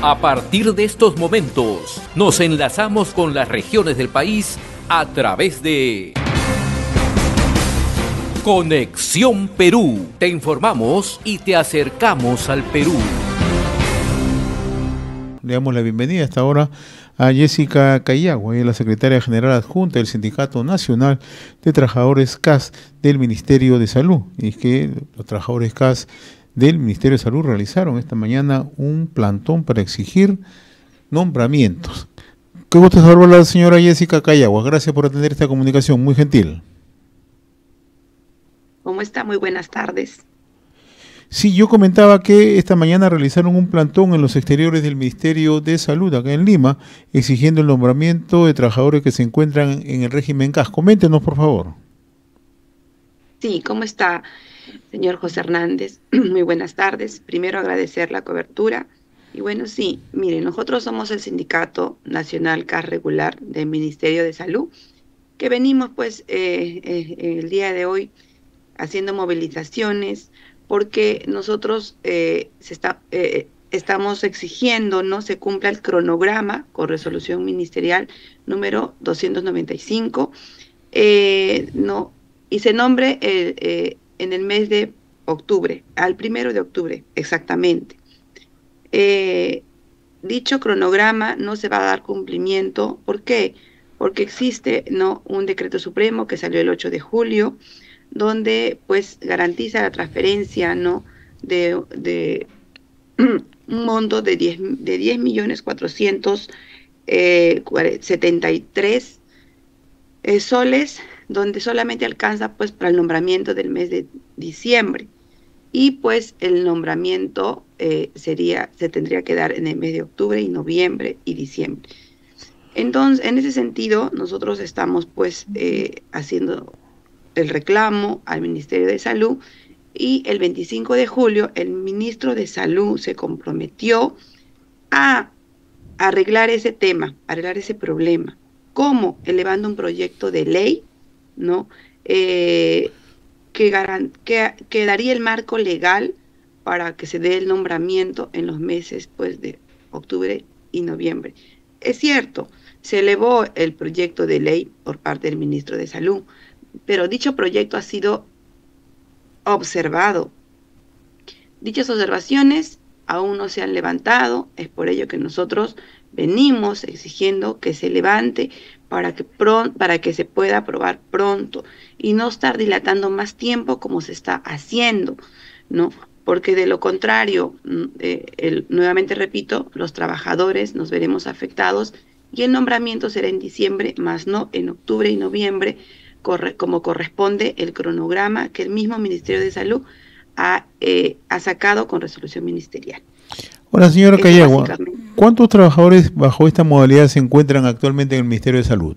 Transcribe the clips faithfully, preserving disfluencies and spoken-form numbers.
A partir de estos momentos, nos enlazamos con las regiones del país a través de Conexión Perú. Te informamos y te acercamos al Perú. Le damos la bienvenida hasta ahora a Jessica Cayagua, la secretaria general adjunta del Sindicato Nacional de Trabajadores C A S del Ministerio de Salud. Y es que los trabajadores C A S del Ministerio de Salud realizaron esta mañana un plantón para exigir nombramientos. Qué gusto saludar a la señora Jessica Cayagua. Gracias por atender esta comunicación, muy gentil. ¿Cómo está? Muy buenas tardes. Sí, yo comentaba que esta mañana realizaron un plantón en los exteriores del Ministerio de Salud, acá en Lima, exigiendo el nombramiento de trabajadores que se encuentran en el régimen C A S. Coméntenos, por favor. Sí, ¿cómo está, señor José Hernández? Muy buenas tardes. Primero agradecer la cobertura. Y bueno, sí, mire, nosotros somos el Sindicato Nacional C A S Regular del Ministerio de Salud, que venimos pues eh, eh, el día de hoy haciendo movilizaciones porque nosotros eh, se está, eh, estamos exigiendo no se cumpla el cronograma con resolución ministerial número doscientos noventa y cinco eh, no, y se nombre eh, eh, en el mes de octubre, al primero de octubre exactamente. Eh, dicho cronograma no se va a dar cumplimiento. ¿Por qué? Porque existe no un decreto supremo que salió el ocho de julio, donde pues garantiza la transferencia no de, de un monto de diez, de diez millones cuatrocientos setenta y tres eh, soles, donde solamente alcanza pues para el nombramiento del mes de diciembre. Y pues el nombramiento eh, sería, se tendría que dar en el mes de octubre y noviembre y diciembre. Entonces, en ese sentido, nosotros estamos pues eh, haciendo el reclamo al Ministerio de Salud, y el veinticinco de julio el ministro de Salud se comprometió a arreglar ese tema, arreglar ese problema. ¿Cómo? Elevando un proyecto de ley, ¿no? Eh, Que, garan, que, que daría el marco legal para que se dé el nombramiento en los meses pues, de octubre y noviembre. Es cierto, se elevó el proyecto de ley por parte del ministro de Salud, pero dicho proyecto ha sido observado. Dichas observaciones aún no se han levantado, es por ello que nosotros venimos exigiendo que se levante para que, pron para que se pueda aprobar pronto y no estar dilatando más tiempo como se está haciendo, ¿no? Porque de lo contrario, eh, el, nuevamente repito, los trabajadores nos veremos afectados y el nombramiento será en diciembre, más no en octubre y noviembre, corre como corresponde el cronograma que el mismo Ministerio de Salud ha, eh, ha sacado con resolución ministerial. Ahora, señora Cayagua, ¿cuántos trabajadores bajo esta modalidad se encuentran actualmente en el Ministerio de Salud?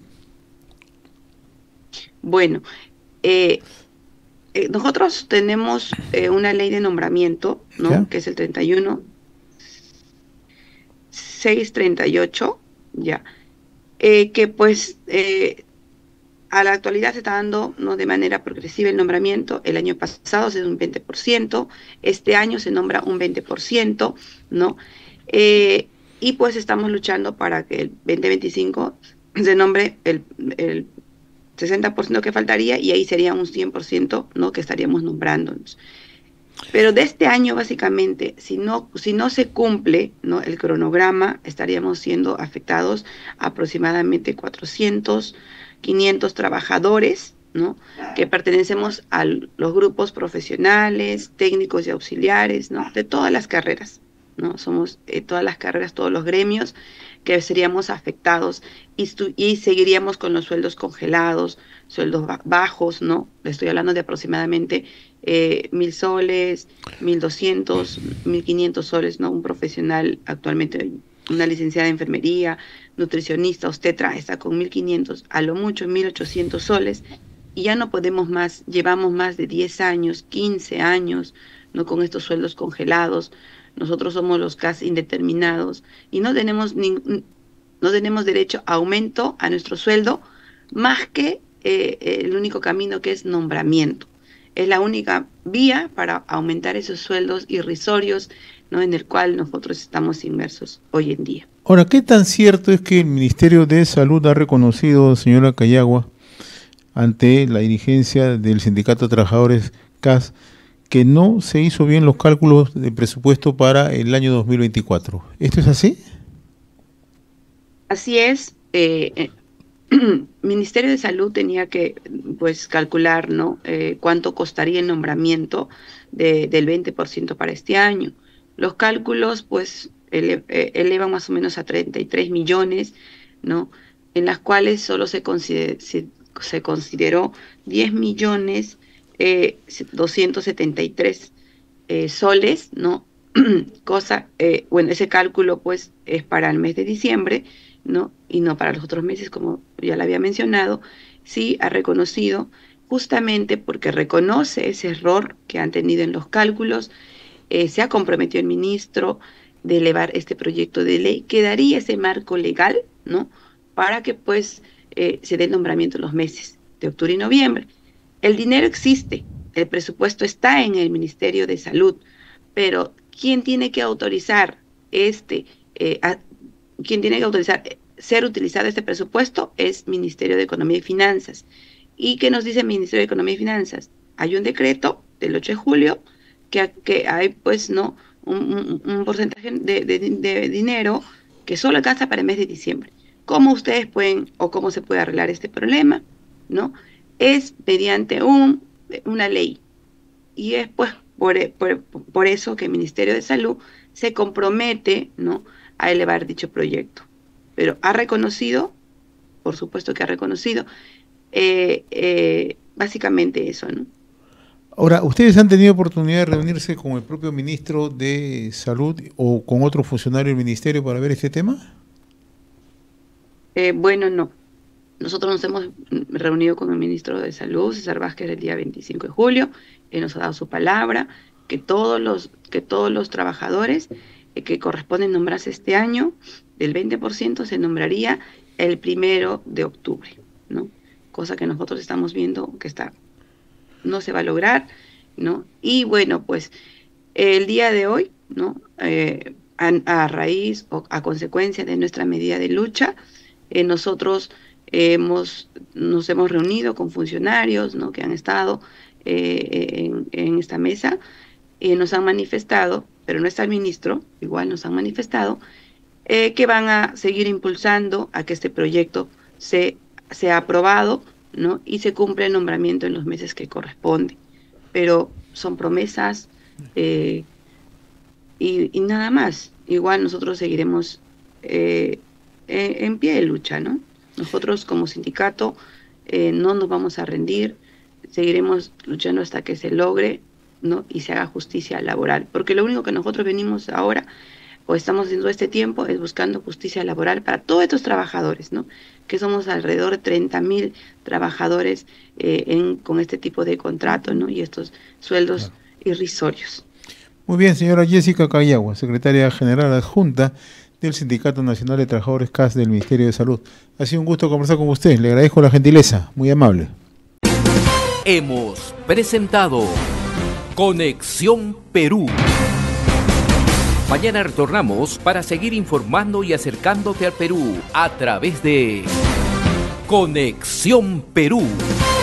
Bueno, eh, eh, nosotros tenemos eh, una ley de nombramiento, ¿no? ¿Ya? Que es el treinta y uno seiscientos treinta y ocho, ya, eh, que pues eh, a la actualidad se está dando no de manera progresiva el nombramiento. El año pasado se dio un veinte por ciento, este año se nombra un veinte por ciento, ¿no? Eh, y pues estamos luchando para que el veinte veinticinco se nombre el, el sesenta por ciento que faltaría y ahí sería un cien por ciento, ¿no? Que estaríamos nombrándonos. Pero de este año básicamente, si no, si no se cumple, ¿no? El cronograma, estaríamos siendo afectados aproximadamente cuatrocientos, quinientos trabajadores, ¿no? Que pertenecemos a los grupos profesionales, técnicos y auxiliares, ¿no? De todas las carreras, ¿no? Somos eh, todas las carreras, todos los gremios que seríamos afectados y, y seguiríamos con los sueldos congelados, sueldos bajos, ¿no? Le estoy hablando de aproximadamente eh, mil soles, mil doscientos, mil quinientos soles, ¿no? Un profesional actualmente, una licenciada de enfermería, nutricionista, obstetra, está con mil quinientos, a lo mucho mil ochocientos soles, y ya no podemos más, llevamos más de diez años, quince años, ¿no? Con estos sueldos congelados. Nosotros somos los C A S indeterminados y no tenemos, ni, no tenemos derecho a aumento a nuestro sueldo más que eh, el único camino que es nombramiento. es la única vía para aumentar esos sueldos irrisorios, ¿no?, en el cual nosotros estamos inmersos hoy en día. Ahora, ¿qué tan cierto es que el Ministerio de Salud ha reconocido, señora Cayagua, ante la dirigencia del Sindicato de Trabajadores C A S, que no se hizo bien los cálculos de presupuesto para el año dos mil veinticuatro? ¿Esto es así? Así es. Eh, el Ministerio de Salud tenía que, pues, calcular, ¿no?, eh, cuánto costaría el nombramiento de, del veinte por ciento para este año. Los cálculos, pues, ele, eh, elevan más o menos a treinta y tres millones, ¿no?, en las cuales solo se, consider, se, se consideró diez millones eh, doscientos setenta y tres eh, soles, ¿no? Cosa, eh, bueno, ese cálculo, pues, es para el mes de diciembre, ¿no?, y no para los otros meses, como ya le había mencionado. Sí ha reconocido, justamente porque reconoce ese error que han tenido en los cálculos, eh, se ha comprometido el ministro de elevar este proyecto de ley, que daría ese marco legal, ¿no?, para que, pues, eh, se dé el nombramiento en los meses de octubre y noviembre. El dinero existe, el presupuesto está en el Ministerio de Salud, pero ¿quién tiene que autorizar este, eh, a, quién tiene que autorizar ser utilizado este presupuesto? Es Ministerio de Economía y Finanzas. ¿Y qué nos dice el Ministerio de Economía y Finanzas? Hay un decreto del ocho de julio que, que hay, pues, no un, un, un porcentaje de, de, de dinero que solo alcanza para el mes de diciembre. ¿Cómo ustedes pueden o cómo se puede arreglar este problema? ¿No? Es mediante un, una ley. Y es, pues, por, por, por eso que el Ministerio de Salud se compromete, ¿no?, a elevar dicho proyecto. Pero ha reconocido, por supuesto que ha reconocido, eh, eh, básicamente eso, ¿no? Ahora, ¿ustedes han tenido oportunidad de reunirse con el propio ministro de Salud o con otro funcionario del ministerio para ver este tema? Eh, bueno, no. Nosotros nos hemos reunido con el ministro de Salud, César Vázquez, el día veinticinco de julio. Él nos ha dado su palabra, que todos los, que todos los trabajadores eh, que corresponden nombrarse este año, del veinte por ciento se nombraría el primero de octubre, ¿no? Cosa que nosotros estamos viendo que está, no se va a lograr, ¿no? Y bueno, pues el día de hoy, ¿no?, eh, a, a raíz o a consecuencia de nuestra medida de lucha, eh, nosotros hemos, nos hemos reunido con funcionarios, ¿no?, que han estado eh, en, en esta mesa, y eh, nos han manifestado, pero no está el ministro, igual nos han manifestado, eh, que van a seguir impulsando a que este proyecto se, sea aprobado, ¿no?, y se cumpla el nombramiento en los meses que corresponde. Pero son promesas eh, y, y nada más. Igual nosotros seguiremos eh, en, en pie de lucha, ¿no? Nosotros como sindicato eh, no nos vamos a rendir, seguiremos luchando hasta que se logre, ¿no?, y se haga justicia laboral. Porque lo único que nosotros venimos ahora, o estamos haciendo este tiempo, es buscando justicia laboral para todos estos trabajadores, ¿no?, que somos alrededor de treinta mil trabajadores eh, en, con este tipo de contrato, ¿no?, y estos sueldos claro. irrisorios. Muy bien, señora Jessica Cayagua, secretaria general adjunta del Sindicato Nacional de Trabajadores C A S del Ministerio de Salud. Ha sido un gusto conversar con usted, le agradezco la gentileza, muy amable. Hemos presentado Conexión Perú. Mañana retornamos para seguir informando y acercándote al Perú a través de Conexión Perú.